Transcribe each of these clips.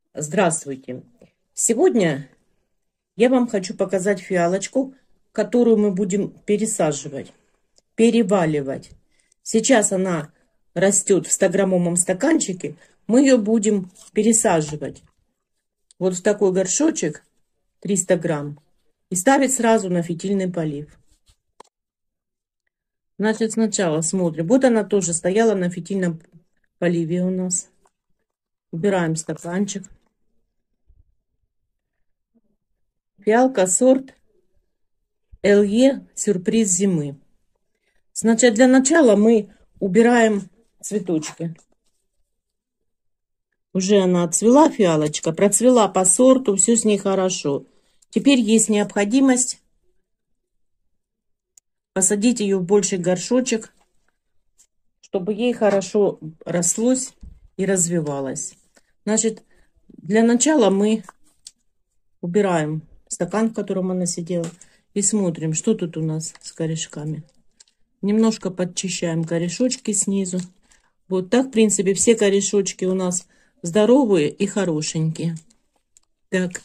Здравствуйте! Сегодня я вам хочу показать фиалочку, которую мы будем пересаживать, переваливать. Сейчас она растет в 100-граммовом стаканчике. Мы ее будем пересаживать вот в такой горшочек 300 грамм и ставить сразу на фитильный полив. Значит, сначала смотрим. Вот она тоже стояла на фитильном поливе у нас. Убираем стаканчик. Фиалка сорт ЛЕ сюрприз зимы. Значит, для начала мы убираем цветочки. Уже она отцвела, фиалочка, процвела по сорту, все с ней хорошо. Теперь есть необходимость посадить ее в больший горшочек, чтобы ей хорошо рослось и развивалось. Значит, для начала мы убираем стакан, в котором она сидела, и смотрим, что тут у нас с корешками. Немножко подчищаем корешочки снизу. Вот так, в принципе, все корешочки у нас здоровые и хорошенькие. Так.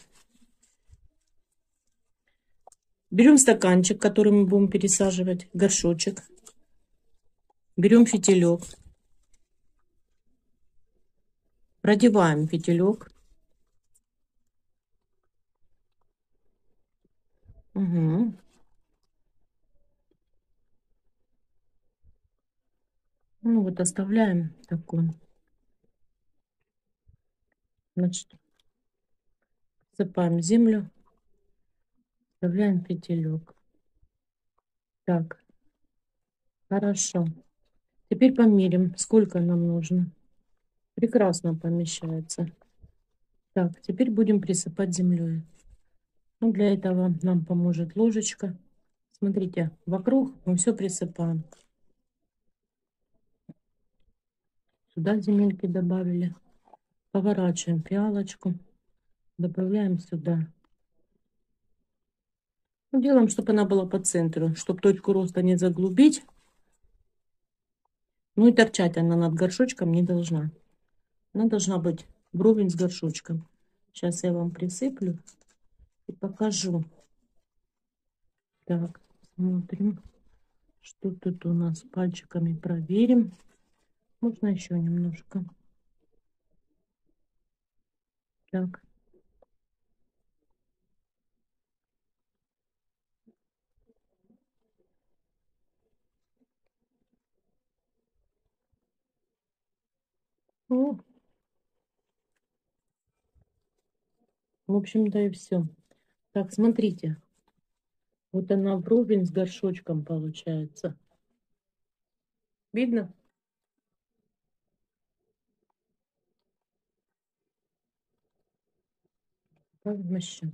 Берем стаканчик, который мы будем пересаживать, горшочек. Берем фитилек. Продеваем фитилек. Угу. Ну вот оставляем такой. Значит, засыпаем землю. Оставляем фитилек. Так. Хорошо. Теперь померим, сколько нам нужно. Прекрасно помещается. Так, теперь будем присыпать землей. Ну, для этого нам поможет ложечка. Смотрите, вокруг мы все присыпаем. Сюда земельки добавили. Поворачиваем фиалочку. Добавляем сюда. Ну, делаем, чтобы она была по центру, чтобы точку роста не заглубить. Ну и торчать она над горшочком не должна. Она должна быть вровень с горшочком. Сейчас я вам присыплю и покажу. Так, смотрим, что тут у нас. Пальчиками проверим. Можно еще немножко. Так. О, в общем-то и все. Так, смотрите. Вот она вровень с горшочком получается. Видно? Возмущен.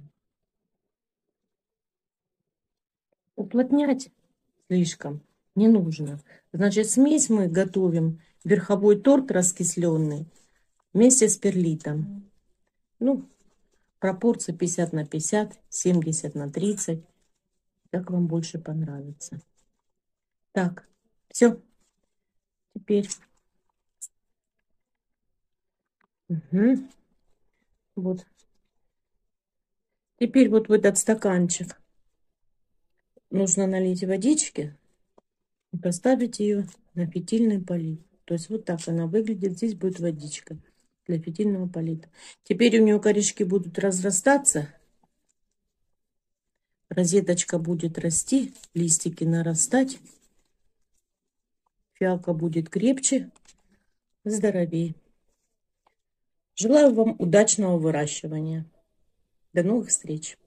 Уплотнять слишком не нужно. Значит, смесь мы готовим. Верховой торт раскисленный вместе с перлитом. Ну, пропорции 50 на 50, 70 на 30. Как вам больше понравится. Так, все. Теперь. Угу. Вот. Теперь вот в этот стаканчик нужно налить водички и поставить ее на фитильный полив. То есть вот так она выглядит. Здесь будет водичка для фитильного полита. Теперь у нее корешки будут разрастаться. Розеточка будет расти, листики нарастать. Фиалка будет крепче, здоровее. Желаю вам удачного выращивания. До новых встреч!